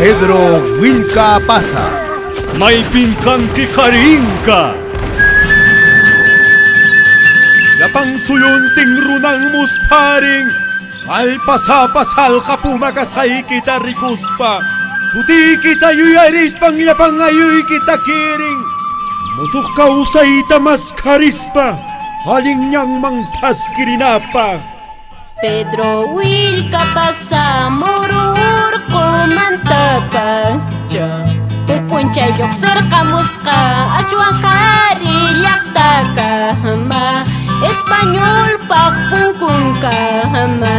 Pedro Wilka Pasa. May pingkang kikaringka. Yapang suyunting runang musparing. Alpasa-pasal kapumakasay kita rikuspa. Suti kita yuyaris pang yapang ayoy kita kiring. Musuk ka usay tamas karispa. Haling niyang mangtas kirinapa. Pedro Wilka Pasa murur kumantapa. Pupuncha yok cerca musca. Ashuan kari yaktaka hama. Español pakpungkungka hama.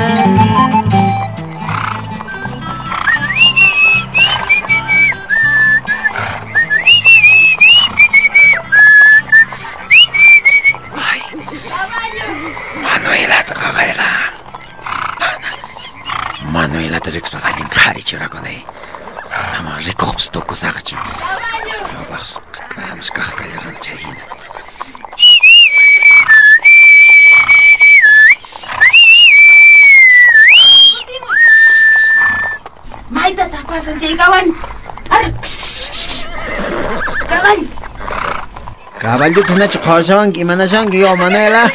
Manuela takakaya. Manuela terus pakaling kari curago nih. Nama rikops toko sakju. Yo bakso karam skah kaya kan cahin. Maida tapasan cai kawan. Kawan. Kawan itu kena cekosong gimana sang yo Manuela.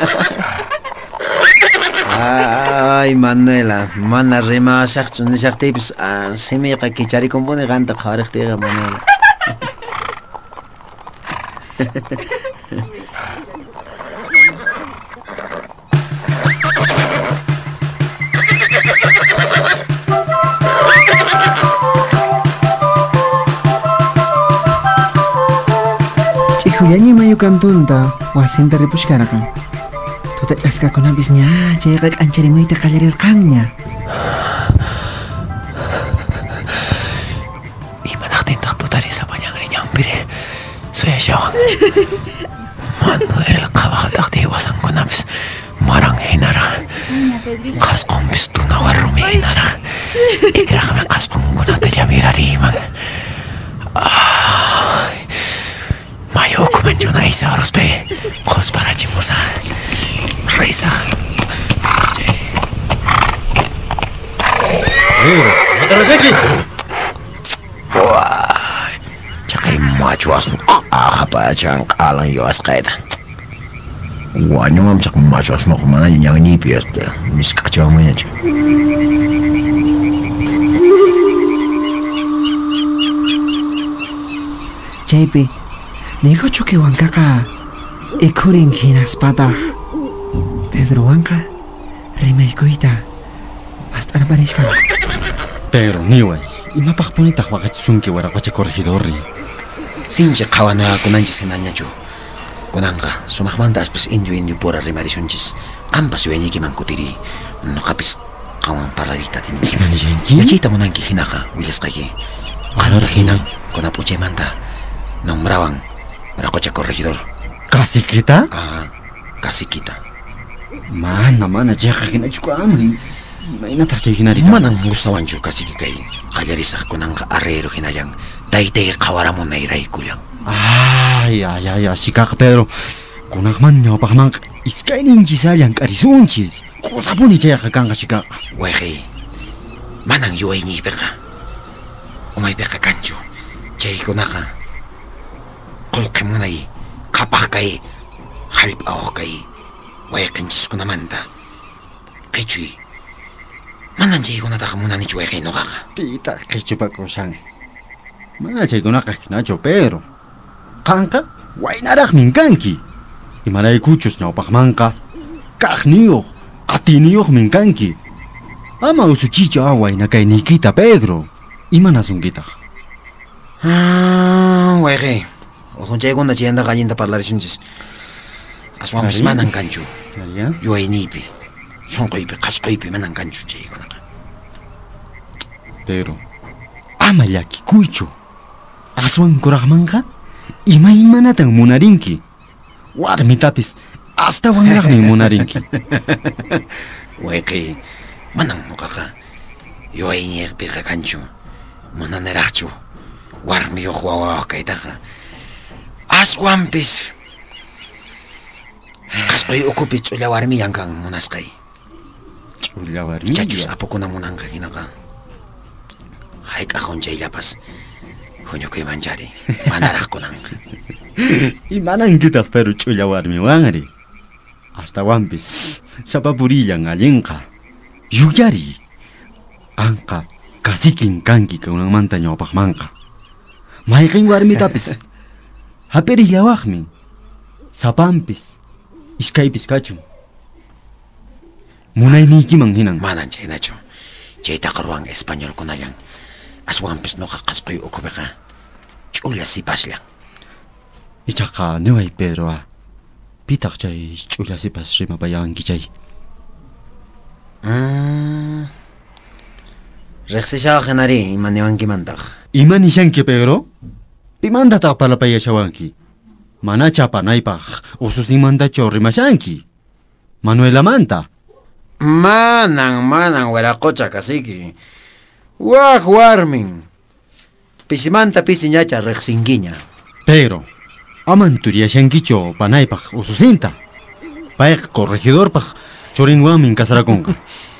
Ay Manuela, mana rema sakju ni sakti bis semi ka kichari kompone ganta kharik tega Manuela. Huyanya mayu kantunta wasen dari puskarakan. Tuta caska kon habisnya cek ancari mau ita kalarir kangnya. Imanak tindak tu tadi sa panyang rinyang pire. Suya syawang. Manuel kawadak di wasang kon habis marang hinara. Kas kompis tu nawar rumi hinara. Ikira kami kas penggunaan telia mira rimang. Mayo kumanjo na isa oros pe. Kos para chimusa. Reisa. Terus lagi. Wah. Cakai maju asmu. Apa cang alang yo askait. Wah nyom cak maju asmu kemana yang ni biasa. Mis kacau mana cak. JP. Nego choque wankaka ekuring hinas patah Pedro wanka remay koita hasta aparezcan. Pero niway, imapak punita wakat sunki wara kwache corregidori. Sinche kawana kunanchis hinanya ju. Kunanga sumakmanta aspes inju pura rimarisunchis. Kampas yuenyi kiman kutiri. No kapis kawan paralita tini. Kimani jenki? Yachita munanki hinaka wilas kaki. Alora hinang kunapuche manta. Nombrawang Rakocha corregidor. Kasih kita? Kasih kita. Mana jaka kina juga aman. Maina tarcay hinari. Manang gusawan ju kasih kikai. Kalyarisah kunang ka arero hinayang. Dayday kawaramu na iray kulang. Ya, sikak Pedro. Kunak man nyaw pakamang iskay ninji sayang karisunchis. Kusapun ni jaya kakang sikak. Wehey. Manang yuay ni beka. Umay beka kanjo. Jay kunaka. Kolke mo na kapah kay halip ako kay wayakanchis ko naman ta. Kay Chuy, mananjay ko na taka muna ni Chuy kay nokaka. Pita kay Chuy pa ko siyang. Mananjay ko na kakinacho pero. Kangka, way narak mingkanki. Imanay kuchos na upakmangka. Kakniyo, atiniyo mingkanki. Ama usuchicho away na kay Nikita Pedro. Imanasong kita. Wehey. Kung chay ko na chiyanda kayinda parlarisunchis. Aswang bis manang kanchu. Yuay nipi. Sonkoypi, kaskoypi manang kanchu chay ko na ka. Pero, ama yaki kuicho. Aswang kurakman ka? Ima natang munarinki. Warmi tapis, hasta wangrakmi munarinki. Wehey, manang muka ka. Yuay niyekpi ka kanchu. Munanerachu. Warmi yo huwawa kay taka. Aswampis. Kaskoy ukupit ulawarmi yang kang munaskay. Ulawarmi? Chachus apo ko na munang kakinaka. Hayk'aqhun chayllapas huñukuymanchari manaraq kunanqa. Imanankitaq pero ch'ulla warmiwanri. Astawanpis sapapurillan allinqa. Yuyari. Qanqa kasikin kanki kunanmanta ñawpaqmanqa. Mayqin warmitapis hapirillawaqmi. Sapanpis iskaypis kachun. Munaynikiman hinan. Manan chaynachu. Chaytaqa ruwan español kunallan. Aswanpis nuqa qasquy ukhupiqa ch'ulla sipaslla. Ichaqa niway Pedroa. Pitaq chay ch'ulla sipas rimapayanki chay. Riqsishaqa hinari ima niwankimantaq. Ima nishanki Pedro? Pimantataq parlapayashawanki. Mana chapanaypaq ususinmantachu rimashanki. Manuelamanta. Manan wiraqucha kasiki. Waq warmin. Pisimanta pisiñacha riqsinkiña. Pedro, aman turiyashankichu panaypaq ususinta. Payqa corregidorpaq churinwanmin kasarakunqa.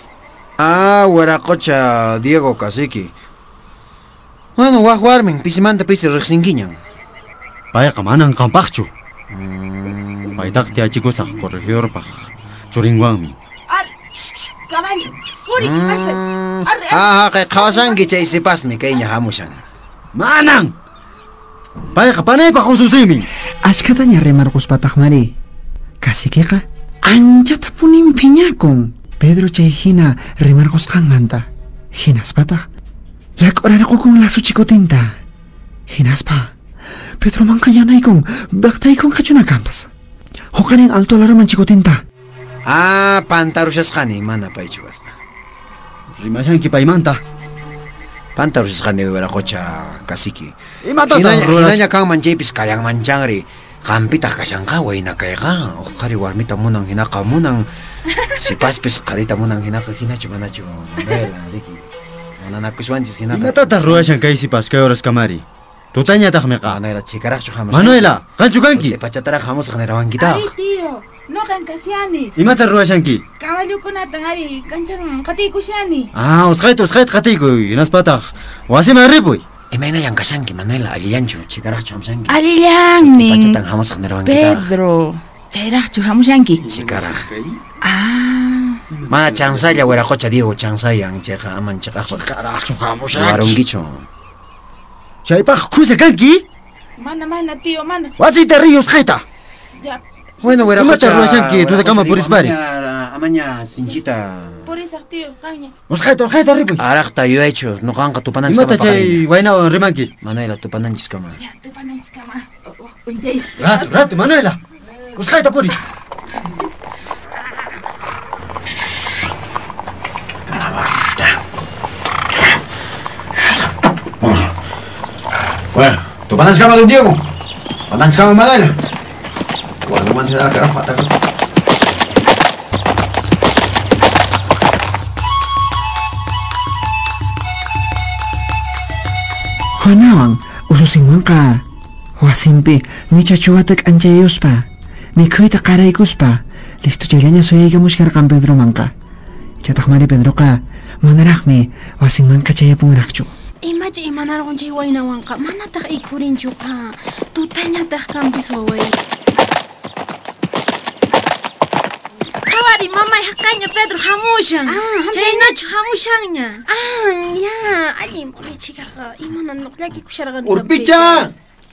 Wiraqucha Diego kasiki. Bueno, waq warmin pisimanta pisi riqsinkiña. Payqa manan qampaqchu. Paytaq tiyachikusaq corregidorpaq churinwanmi. Caballo, Puri, ¿qué pasa? Kay qawasanki chay sipasmi kayña hamushan. Manan! Payqa panaypaq ususinmi. Ashkataña rimarquspataq mari. Kasikiqa anchata punin phiñakun. Pedro chay hina rimarqusqanmanta. Hinaspataq llak'urarqukun lasuchikutinta. Hinaspa Pedro manqa yanaykun baqtaykun qachuna kampas. Huqanin alto alaruman chikutinta. Pantarushasqani mana paychuwasqa. Rimashanki paymanta. Pantarushasqani wiraqucha kasiki. Imatataq ruras. Hinaña kanman chaypis kayanmanchangri. Qampitaq kashanqa wayna kayqa. Qari warmita munan hinaqa munan. Sipaspis qarita munan hinaqa hinachu manachu. Manuela, Ricky. Mananakushwanchis hinaqa. Imatataq ruwashan kay sipas kay horas kamari. Tutañataqmiqa. Manuela chikaraqchu hamushan. Manuela, qanchu kanki? Pachataraq hamusaq nirawankitaq. Ari, tío, no kankasiani. Imata ruwashanki? Caballo kunatan ari, kanchan qatikushani. Usqayta qatiykuy. Hinaspataq wasiman ripuy. Imaynayan kashanki Manuela allillanchu chikaraqchu hamushanki. Alillanmi. Pachatan hamusaq nirawankitaq. Pedro, chayraqchu hamushanki. Chikaraq. Mana chansalla wiraqucha Diego chansayan chayqa aman chiqaqqa. Caraqchu hamushanki. Warunkichu. Chaypaq kusa kanki? Mana, tío, mana. Wasita riy usqayta. Ya, Bueno, wiraqucha. Imata ruwashanki tutakama purispari. Amaña sinchita. por eso, tío, caña. Usqayta ripuy. Araqta yuyaychu nuqanqa tupananchis Imata chay waynawan rimanki. Manuela tupananchis kama. Ya, te panas cama. Oye, Ratu, Manuela. Usqayta puri. Bueno, tupananchis kama don Diego. Tupananchis kama Manuela. Warmi manchis al carajo ataca. Honawan ususinwanqa wasimpi michachuwata k'anchayuspa mikhuyta qaraykuspa listu chayllaña suyaykamushkarqan Pedromanqa. Chataq mari Pedroqa manaraqmi wasinmanqa chayapunraqchu. Imacha imanarqun chay waynawanqa manataq ikhurinchuqa tutañataq kanpis waway. Qawari mamay haqaña Pedro hamushan. Chaynachu hamushanña. Ya, allin purichikarqa imanan nuqllaki kusharqan. Urpicha.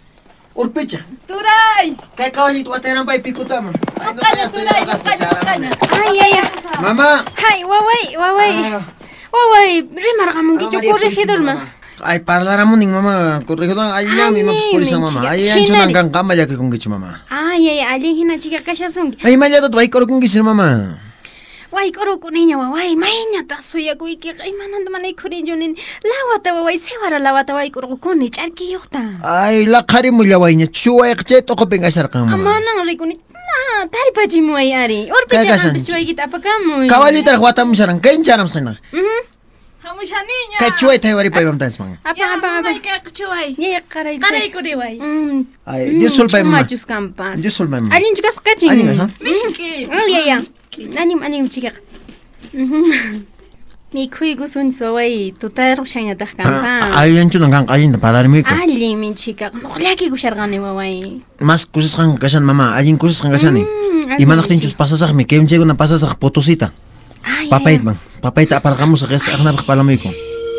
Turay. Kay kawallito wataran pay pikutaman. Turay, Ay. Mamá. Hay, waway, rimarqamunkichu corregidorma. Ay, parlaramunin mamá, corregidor, ay, mi mamá, por eso mamá. Ay, anchunan kan kama ya que con kichu mamá. Ay, allin hina chica kashasunki. Ay, mallado tu ay con kichu mamá. Wai koro niña wawai mainya tasuya kuiki imananda manay kurinjunin lawata wawai sewara lawata wai koro kuni charki yukta. Ay, la kari mo lawainya chuwa ekche to ko pengasar kang mamá. Amanang rikuni na tari paji mo ay ari. Or picha kan bisway kita apakamu. Kawali tar watam sarang kain charam skina. Hamushaniña. Kachuay tayo wari pa ibang tans mga. Apa. Kachuay. Ya karay. Karay ko diway. Ay, Diyos sul pa mamá. Majus kampas. Diyos sul pa mamá. Alin juga skaching. Alin ha? Mishki. Ya. Anim chika. Mikhuykusunchis waway tutaruqshañataq kanqa. Allanchunan kanqa allinta pararmiyku. Allimi chica, nuqllakikusharqani waway. Mas kusisqan kashan mama, allin kusisqan kashani. Imanaqtinchus pasasaqmi kayunchaykuna pasasaq Potosita. Papayta aparqamusaq esta aqnapaq palamuyku.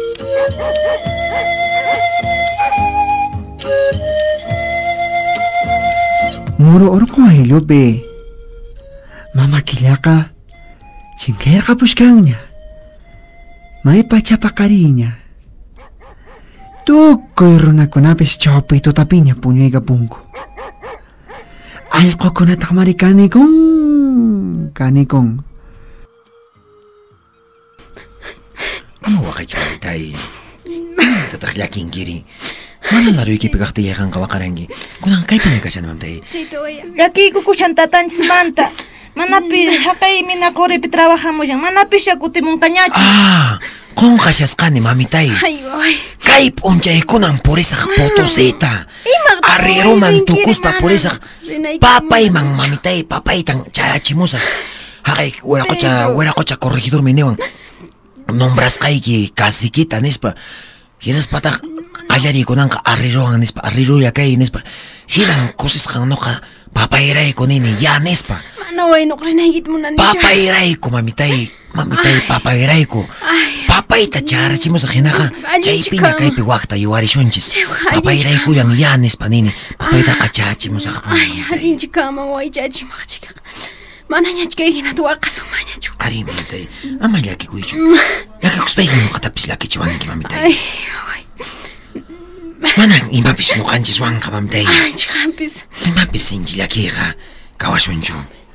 Muro urqu aylupi. Mama killaqa chinkayrqa pushkanña. May pachapaqariña. Tukuy runakunapis chawpi tutapiña puñuyqa punku. Allqukunataq mari kanikun. Ama waqaychu tay. Tataq llakinkiri. Mana laruykipi kaqti yaqanqa waqaranki. Kunan kaypina kashani mamtay. Chayta waya. Llakiykukushan tatanchis manapi haqay minaquripi trabajamushan manapisha kutimunqañachu. Qunqashasqani mamitay. Ay waway. Kay p'unchaykunan purisaq Potosita. Arrieruman tukuspa purisaq papayman mamitay papaytan chayachimusaq. Haqay wiraqucha corregidormi niwan nombrasqayki caciquita nispa. Hinaspataq qallariykunanqa arrieruwan nispa arrieruya kay nispa. Hinan kusisqan nuqa papayrayku nini ya nispa. Manaway nuqrinaykita munani. Papayrayku mamitay papayrayku. Papayta charachimusaq hinaqa chaypiña kaypi waqta yuwarishunchis. Papayraykuyan ya nispa nini papaytaqa chachimusaq. Ay, allinchik kama waway chachimaq chica. Manañach kayhinata waqasumañachu. Ari mamitay, ama llakikuychu. Llakikuspayki nuqatapis llakichiwanki mamitay. Ay, waway. Manan imapis nuqanchis wanqa mamitay. Ay, chiqanpis. Imapis sinchi llakiqa kawashunchu.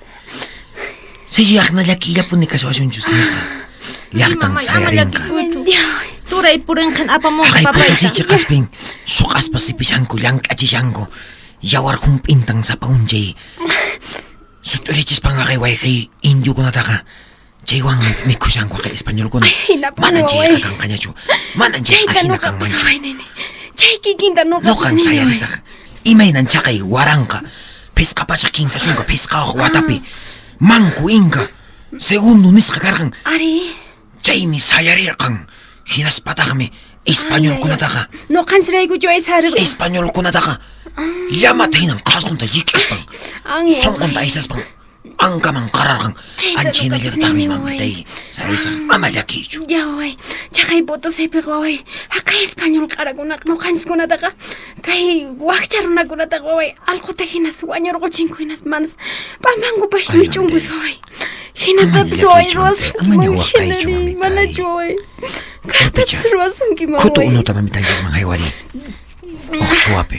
Sillaqna llakillapuni kaswashunchus hinaqa. Llaqtan sayarinqa. Turay purinqan apamunqa Haqay papayta. Potosichi qaspin suqaspa sipishanku llank'achishanku. Yawar hump'intan sapaunchay. Sut'urichispan haqay wayqiy indiukunataqa chaywan mikhushanku haqay españolkuna. Manan chayqa kanqañachu. Manan chay ajina kanmanchu. Chay kikinta Nuqan sayarisaq. Imaynan chaqay waranqa. Pisqapacha kinsashunqa pisqawaq watapi. Manku inka. Segundo nisqa karqan. Ari. Chaymi sayarirqan. Hinaspataqmi españolkunataqa. Nuqanchiraykuchu ay sarirqan. Españolkunataqa llamata hinan qasqunta yik'aspan. Sonqunta aysaspan. Ankaman qararqan. Anchinallatataqmi mamitay sayarisaq. Ama llakiychu. Ya waway. Chaqay Potosipiq waway. Haqay español qarakunaq nuqanchikkunataqa. Kay waqcha runakunataqa waway. Allquta hinas wañurquchinku hinas manas. Pampankupash wich'unkus waway. Hinatapis waway ruwasunkiman hinari. Manachu waway. Kaytapis ruwasunkiman Kutu waway. unuta mamitanchis man haywari. Uqchuwapi.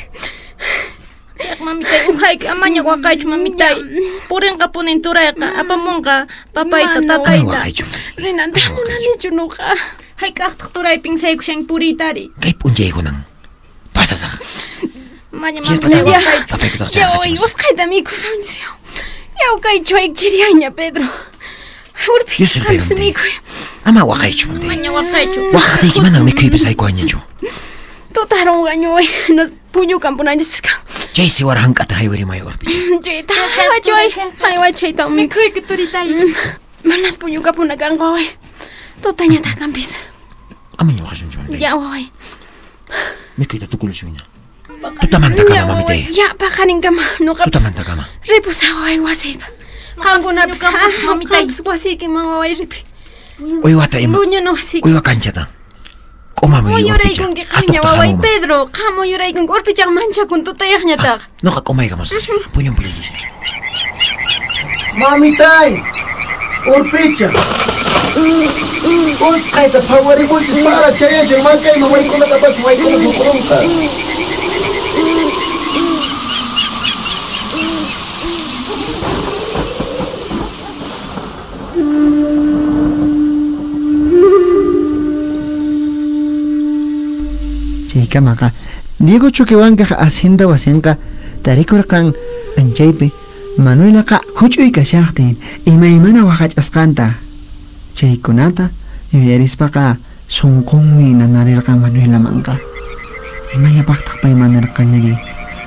Mamitay uhayki amaña waqaychu mamitay. Purinqa punin turayqa apamunqa papayta tatayta. Waqaychu. Rinanta munanichu nuqa. Hay kaqtaq turaypin saykushan puritari. Kay p'unchaykunan pasasaq. Maña Hispataq mamitay waqaychu. papaykuta Ya waway. chaqachimusaq. Usqayta mikusunchis yaw. Yaw kaychu aychiriyaña Pedro. Urpichis Yusul qanpis Pedro, mikuy. Ama waqaychu mamtay. Maña waqaychu. Waqtayki manan mikhuypis haykuañachu. Tutarunqañu way. Nos puñukampunanchispis kan. Chay siwar hank'ata haywarimay urpicha. Chayta haywachu way. Hayway chayta miku. Mikuyki turitay. Manas puñukapuna kanqa way. Tutañataq kanpis. Amaña waqashunchu mamtay. Ya waway. Mikhuyta tukulushuña. Tutamanta kama mamitay. Ya paqarinkama nuqapis. Tutamanta kama. Ripusa waway wasiyta. Qankunapis mamitay. qanpis wasiykiman waway ripi. Uywata ima. Buñuno wasiyki. Uywa kanchata. Q'umami urpicha. Muyuraykunki qaña Atuqta waway hamuma. Pedro. Qa muyuraykunki urpichaq manchakun tutayaqñataq. Nuqa q'umayqa mas. Puñun puñuñis. Mamitay! Urpicha! Usqayta phawarimunchis para chayashan manchayman waykunatapas waykuna hukurunqa. Chaykamaqa Diego Choquehuanqa hacienda wasinqa tarikurqan anchaypi Manuelaqa huch'uy kashaqtin imaymana waqach'asqanta chaykunata yuyarispaqa sunqunmi nanarirqan Manuelamanqa imallapaqtaq paymanarqanari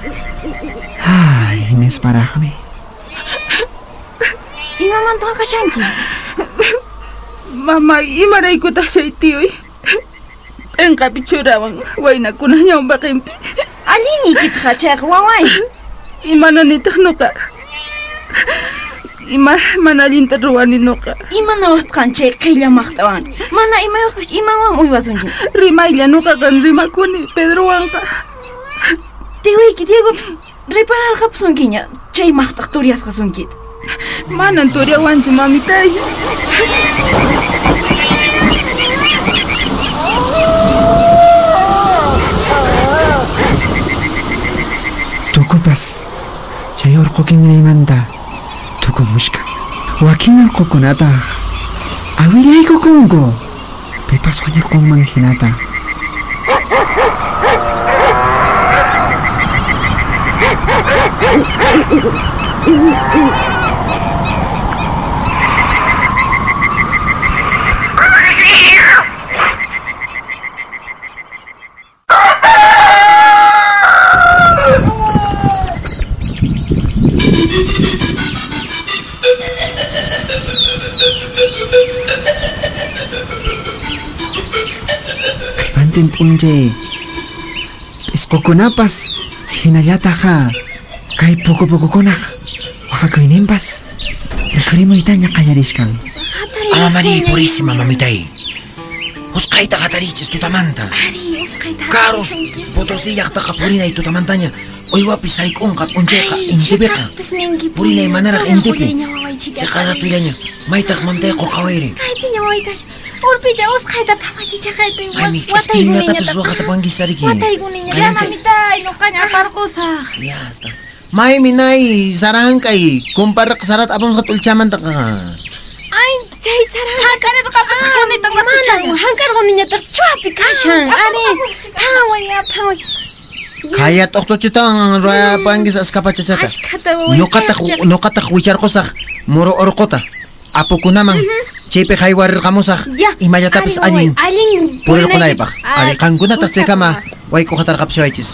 ay inesparaqmi Imamantaqa kashanki. Mamá, imaraykuta saytiyoy. Penqapi churawan waynakuna ñawpaqinpi. Alliñiykitqa chayqa waway. Imananitaq nuqa. Mana allinta ruwani nuqa. Imanawaqtaq chay qillamaqtawan. Mana imayuqpish imawan uywasunki. Rimaylla nuqaqa rimakuni Pedrowanqa. Tiwayki Diegopis ripararqapsunkiña chay maqtaq turiasqasunkita. Manan turiawanchu mamitay. Tukupas chay urqukinraymanta tukumushka wakin urqukunata awillaykukunku pipas wañurqunman hinata. Punje pisqukunapas hinallataqa kay pukupukukunaq waqakuyninpas rikurimuytaña qallarishkan. Ama María Purísima, mamitay. Usqayta qatarichis tutamanta. Carros Potosí llaqtaqa purinay tutamantaña uywapis hayk'unqa p'unchayqa intipiqa purinay manaraq intipi chayqa tuyaña maytaq mantay qoqawayri. Kaypiña waytash urpilla usqayta pamachicha kaypi Aymi q'ispiriñatapis waqata pangisariki. wataykuniña Ya mamitay, nuqaña aparqusaq. Ya está. Maymi nay sarankay kumparaq sarat apamusqa t'ulchamantaqa. Ay, chay sarang Hankarirqapas qunitan ratuchaña. hankarquniñataq chuapi kashan ari phaway Kaya t'uqtuchutan pangis askapachachata. ashkhata Nuqataq wicharqusaq muru urquta apukunaman chaypi haywarirqamusaq Ya, imallatapis allin purirqunaypaq. Ari qankunataq chaykama waykuqatarqapshiwaychis.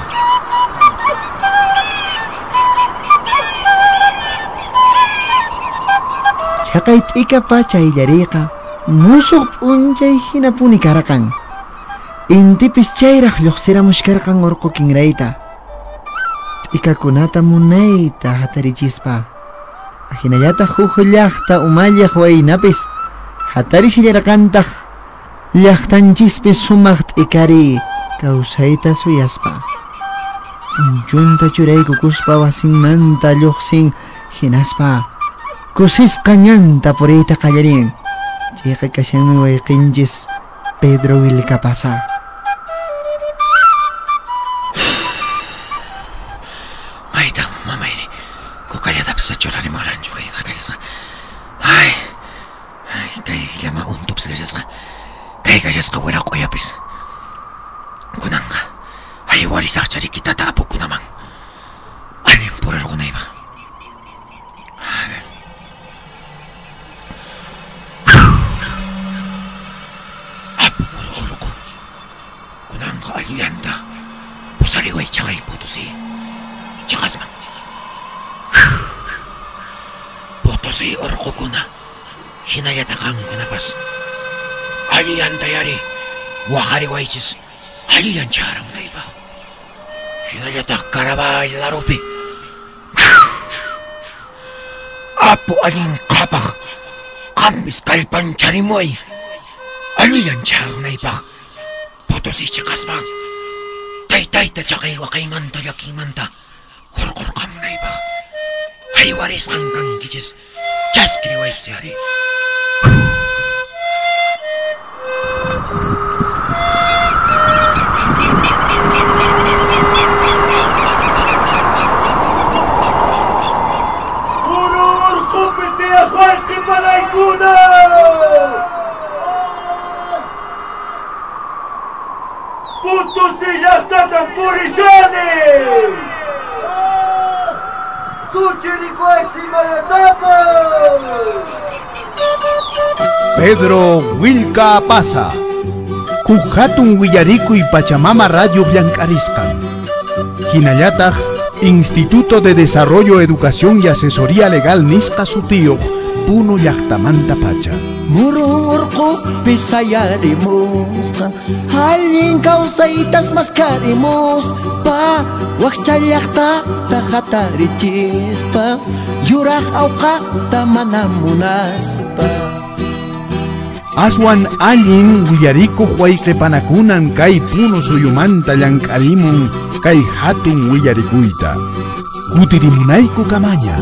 Chaqay t'ikapa chayllariyqa musuq p'unchay hinapuni karqan. Intipis chayraq lluqsiramushkarqan urqukinrayta. T'ikakunata munayta hatarichispa. Hinallataq huk llaqta umallaq waynapis hatarishillarqantaq llaqtanchispi sumaq t'ikari kawsayta suyaspa. Punchunta churaykukuspa wasinmanta lluqsin hinaspa kusisqa ñanta puriyta qallarin. Chayqa kashanmi wayqinchis Pedro Willkapasa. Maytaq mamayri kukallatapas achurarimuranchu kayqa kashasqa. Ay kay llama untupis kashasqa. Kay kashasqa wira qoyapis. Kunanqa haywarisaq charikitata apukunaman. Allin purirqunaypaq. A ver. Apumururqu. Kunanqa alliyanta pusariway chaqay Potosí. Chaqasman. Potosí urqukuna hinallata qankunapas alliyanta yari waqariwaychis alliyan charamunaypaq. Hinallataq Carabay larupi apu allin qhapaq qampis kallpancharimuay alliyan charanaypaq Potosí chaqasman taytayta chaqay waqaymanta llakimanta hurqurqamunaypaq haywarisqan kankichis chaskiriwaychis yari. Potosí llaqtatan purishani! Pedro Willkapasa Kukhatun Willariku y Pachamama Radio Llank'ariskan. Hinallataq Instituto de Desarrollo, Educación y Asesoría Legal Nisqa Sutiyuq Puno llaqtamanta pacha murung urqupi sayarimusqa allin kawsaytas maskarimuspa wakcha llaqtata hatarichispa yuraq awqaqta mana munaspa. Aswan allin willarikuq wayqipanakunan kay puno suyumanta llank'arimun kay hatun willarikuyta. Kutirimunayku kamaña.